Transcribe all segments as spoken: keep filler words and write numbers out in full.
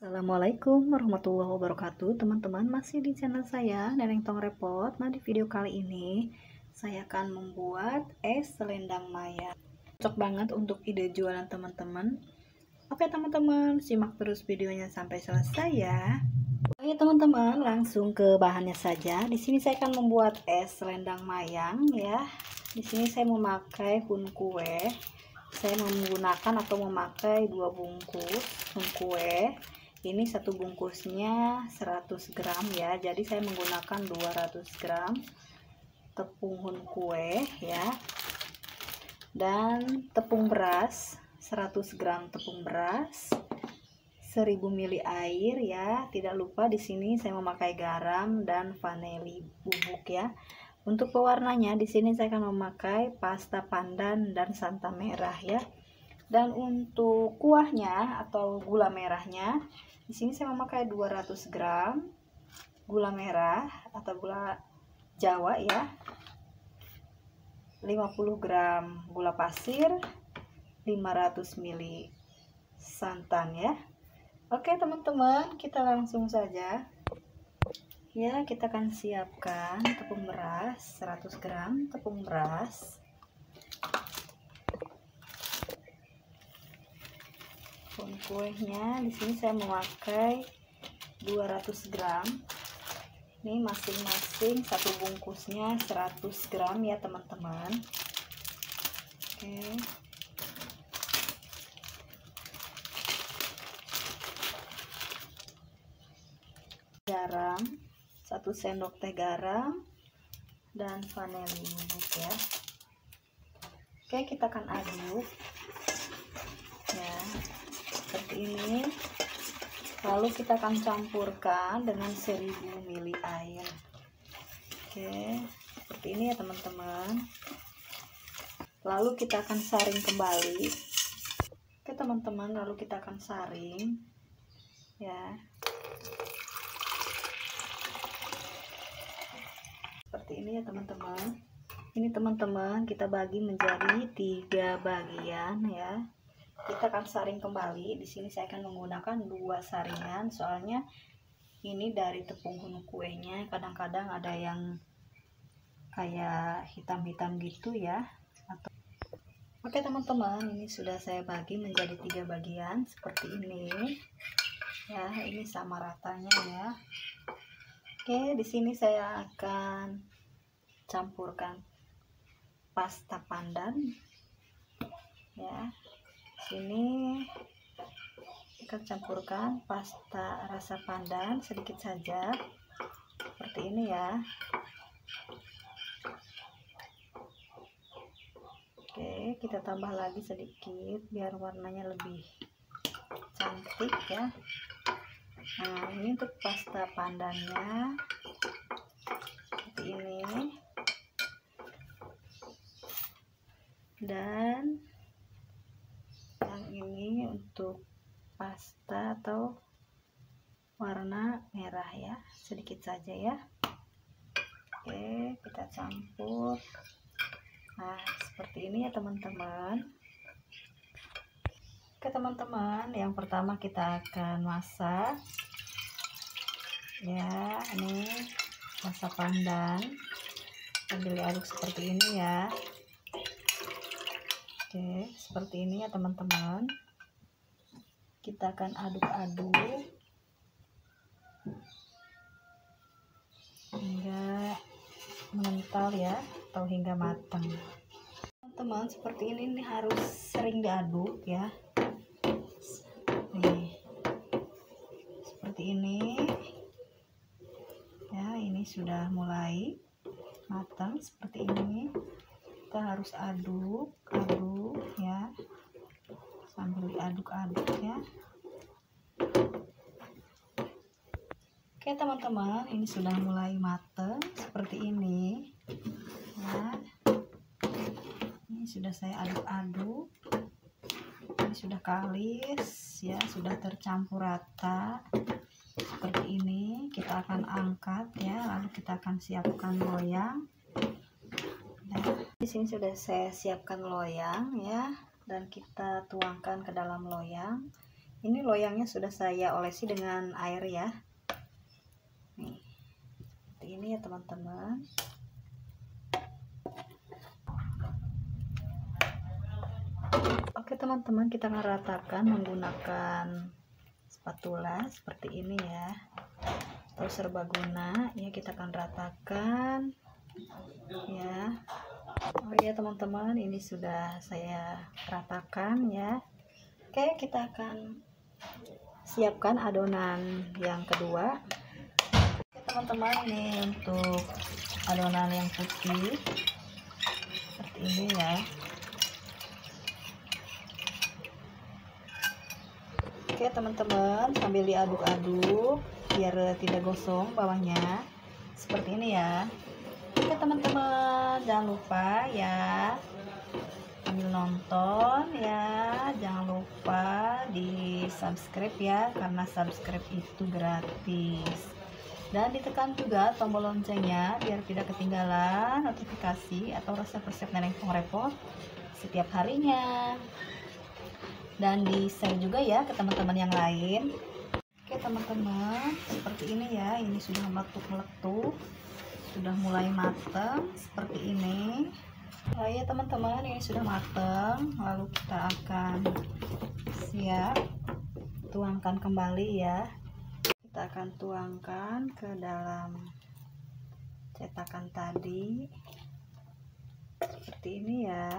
Assalamualaikum warahmatullahi wabarakatuh, teman-teman. Masih di channel saya Neneng Tong Repot. Nah, di video kali ini saya akan membuat es selendang maya. Cocok banget untuk ide jualan teman-teman. Oke teman-teman, simak terus videonya sampai selesai ya. Oke teman-teman, langsung ke bahannya saja. Di sini saya akan membuat es selendang mayang ya. Di sini saya memakai hun kue. Saya menggunakan atau memakai dua bungkus hun kue. Ini satu bungkusnya seratus gram ya, jadi saya menggunakan dua ratus gram tepung hun kue ya, dan tepung beras seratus gram tepung beras, seribu mililiter air ya. Tidak lupa di sini saya memakai garam dan vanili bubuk ya. Untuk pewarnanya di sini saya akan memakai pasta pandan dan santan merah ya. Dan untuk kuahnya atau gula merahnya, di sini saya memakai dua ratus gram gula merah atau gula Jawa ya, lima puluh gram gula pasir, lima ratus mililiter santan ya. Oke teman-teman, kita langsung saja ya. Kita akan siapkan tepung beras seratus gram tepung beras, hun kuenya di sini saya memakai dua ratus gram. Ini masing-masing satu bungkusnya seratus gram ya teman-teman. Oke. Garam satu sendok teh garam dan vanili bubuk ya. Oke, kita akan aduk ya seperti ini. Lalu kita akan campurkan dengan seribu mililiter air. Oke, seperti ini ya teman-teman. Lalu kita akan saring kembali. Oke teman-teman, lalu kita akan saring ya. Seperti ini ya teman-teman. Ini teman-teman kita bagi menjadi tiga bagian ya. Kita akan saring kembali. Di sini saya akan menggunakan dua saringan, soalnya ini dari tepung hun kuenya kadang-kadang ada yang kayak hitam-hitam gitu ya. Atau... Oke teman-teman, ini sudah saya bagi menjadi tiga bagian seperti ini ya. Ini sama ratanya ya. Oke, di sini saya akan campurkan pasta pandan ya. Sini kita campurkan pasta rasa pandan sedikit saja seperti ini ya. Oke, kita tambah lagi sedikit biar warnanya lebih cantik ya. Nah, ini untuk pasta pandannya seperti ini. Dan yang ini untuk pasta atau warna merah ya, sedikit saja ya. Oke, kita campur. Nah, seperti ini ya teman-teman. Oke teman-teman, yang pertama kita akan masak ya. Ini pasta pandan sambil diaduk seperti ini ya. Oke, seperti ini ya teman-teman. Kita akan aduk-aduk hingga mengental ya, atau hingga matang. Teman-teman, seperti ini, ini harus sering diaduk ya. Nih, seperti ini ya. Ini sudah mulai matang seperti ini. Kita harus aduk aduk ya, sambil diaduk-aduk ya. Oke teman-teman, ini sudah mulai matang seperti ini ya. Ini sudah saya aduk-aduk. Ini sudah kalis ya, sudah tercampur rata seperti ini. Kita akan angkat ya, lalu kita akan siapkan loyang. Di sini sudah saya siapkan loyang ya, dan kita tuangkan ke dalam loyang. Ini loyangnya sudah saya olesi dengan air ya. Nih, seperti ini ya teman-teman. Oke teman-teman, kita akan ratakan menggunakan spatula seperti ini ya, atau serbaguna ya. Kita akan ratakan ya. Oh ya teman-teman, ini sudah saya ratakan ya. Oke, kita akan siapkan adonan yang kedua. Oke teman-teman, ini untuk adonan yang putih seperti ini ya. Oke teman-teman, sambil diaduk-aduk biar tidak gosong bawahnya, seperti ini ya. Oke teman-teman, jangan lupa ya sambil nonton ya, jangan lupa di subscribe ya, karena subscribe itu gratis. Dan ditekan juga tombol loncengnya biar tidak ketinggalan notifikasi atau resep-resep Neneng Tong Repot setiap harinya. Dan di share juga ya ke teman-teman yang lain. Oke teman-teman, seperti ini ya. Ini sudah meletup-meletup, sudah mulai matang seperti ini. Oh ya teman-teman, ini sudah matang. Lalu kita akan siap tuangkan kembali ya. Kita akan tuangkan ke dalam cetakan tadi seperti ini ya.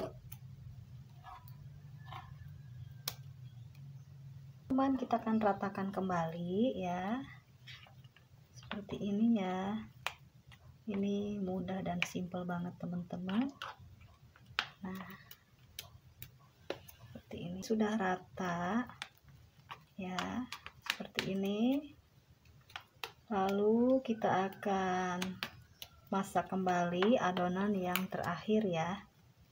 Teman, kita akan ratakan kembali ya, seperti ini ya. Ini mudah dan simple banget teman-teman. Nah, seperti ini sudah rata ya, seperti ini. Lalu kita akan masak kembali adonan yang terakhir ya.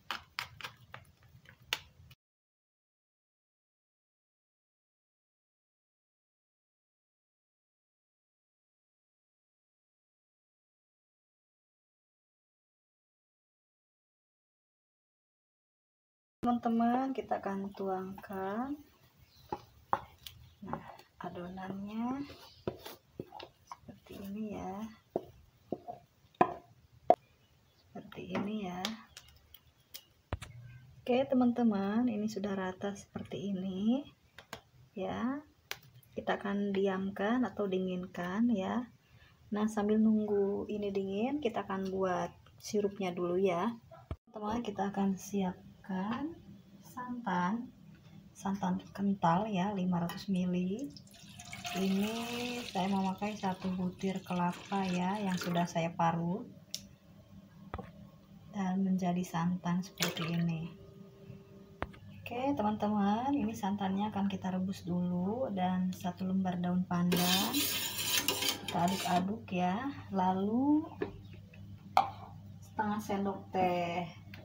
Teman-teman, kita akan tuangkan nah adonannya seperti ini ya, seperti ini ya. Oke teman-teman, ini sudah rata seperti ini ya. Kita akan diamkan atau dinginkan ya. Nah, sambil nunggu ini dingin, kita akan buat sirupnya dulu ya teman-teman. Kita akan siapkan santan santan kental ya, lima ratus mililiter. Ini saya memakai satu butir kelapa ya, yang sudah saya parut dan menjadi santan seperti ini. Oke teman-teman, ini santannya akan kita rebus dulu, dan satu lembar daun pandan kita aduk-aduk ya. Lalu setengah sendok teh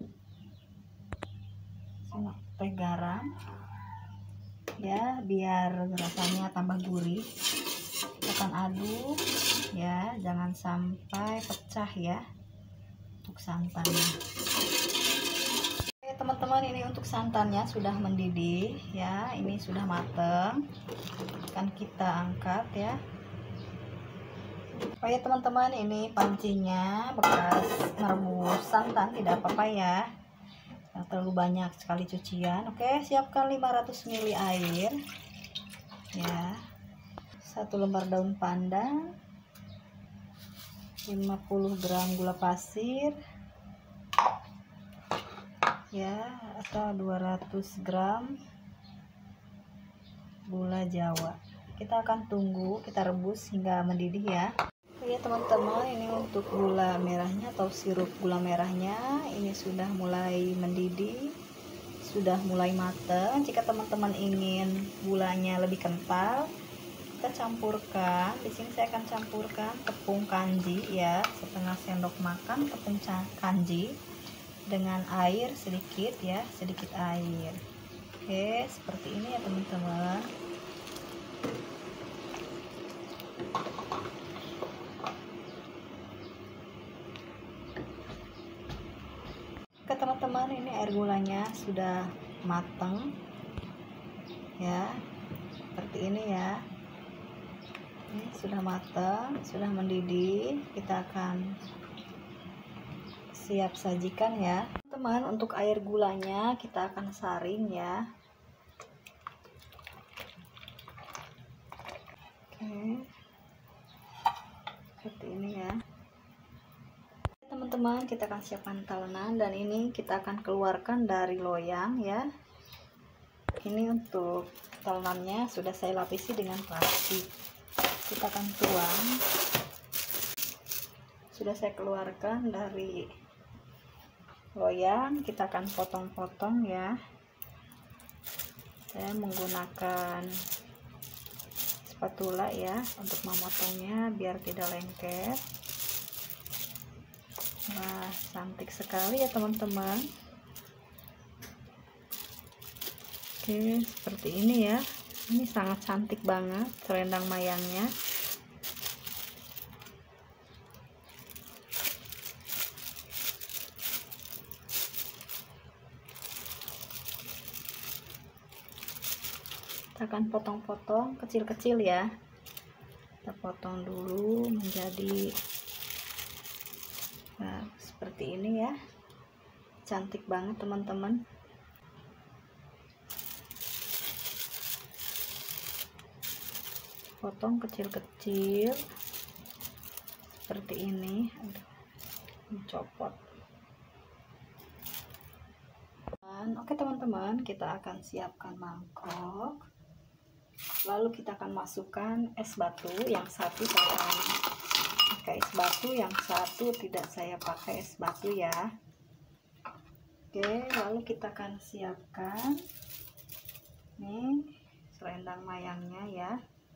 sendok teh garam ya, biar rasanya tambah gurih. Kita akan aduk ya, jangan sampai pecah ya untuk santannya. Oke teman-teman, ini untuk santannya sudah mendidih ya, ini sudah matang. Akan kita angkat ya. Oh ya teman-teman, ini pancinya bekas merebus santan, tidak apa-apa ya, yang terlalu banyak sekali cucian. Oke, siapkan lima ratus mililiter air ya, satu lembar daun pandan, lima puluh gram gula pasir ya, atau dua ratus gram gula jawa. Kita akan tunggu, kita rebus hingga mendidih ya. Oke teman-teman, ini untuk gula merahnya atau sirup gula merahnya, ini sudah mulai mendidih, sudah mulai matang. Jika teman-teman ingin gulanya lebih kental, kita campurkan. Di sini saya akan campurkan tepung kanji ya, setengah sendok makan tepung kanji dengan air sedikit ya, sedikit air. Oke, seperti ini ya teman-teman. Oke teman-teman, ini air gulanya sudah matang ya. seperti ini ya. Ini sudah matang, sudah mendidih. Kita akan siap sajikan ya teman. Untuk air gulanya kita akan saring ya. Oke, seperti ini ya teman-teman. Kita akan siapkan talenan, dan ini kita akan keluarkan dari loyang ya. Ini untuk talenannya sudah saya lapisi dengan plastik. Kita akan tuang. Sudah saya keluarkan dari loyang, kita akan potong-potong ya. Saya menggunakan spatula ya untuk memotongnya biar tidak lengket. Wah, cantik sekali ya teman-teman. Oke, seperti ini ya. Ini sangat cantik banget selendang mayangnya. Kita akan potong-potong kecil-kecil ya. Kita potong dulu menjadi nah, seperti ini ya. Cantik banget teman-teman. Potong kecil-kecil seperti ini. Aduh, dicopot. Oke teman-teman, kita akan siapkan mangkok. Lalu kita akan masukkan es batu. Yang satu saya akan pakai es batu, yang satu tidak saya pakai es batu ya. Oke, lalu kita akan siapkan nih selendang mayangnya ya.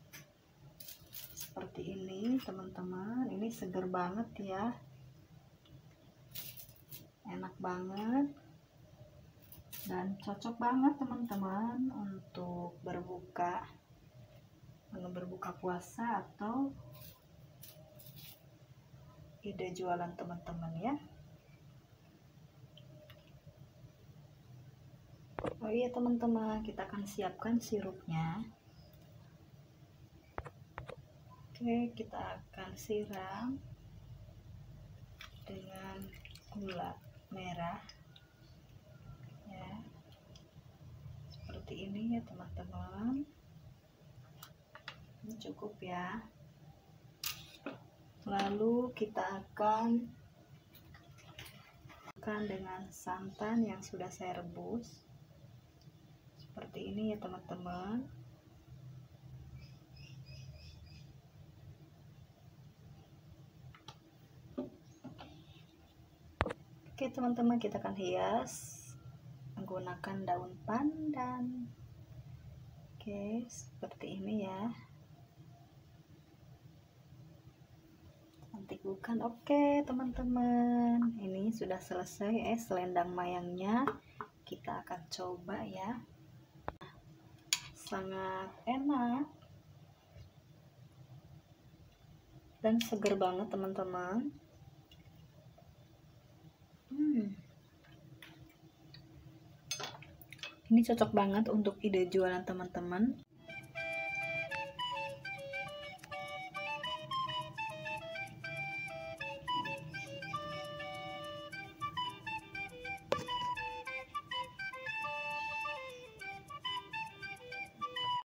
Seperti ini teman-teman. Ini seger banget ya. Enak banget. Dan cocok banget teman-teman untuk berbuka berbuka puasa atau ide jualan teman-teman ya. Oh iya teman-teman, kita akan siapkan sirupnya. Oke, kita akan siram dengan gula merah ya. Seperti ini ya teman-teman. Ini cukup ya. Lalu kita akan makan dengan santan yang sudah saya rebus. Seperti ini ya teman-teman. Oke teman-teman, kita akan hias menggunakan daun pandan. Oke, seperti ini ya. Cantik bukan? Oke teman-teman, ini sudah selesai es selendang mayangnya. Kita akan coba ya. Sangat enak dan seger banget teman-teman. Hmm. Ini cocok banget untuk ide jualan teman-teman.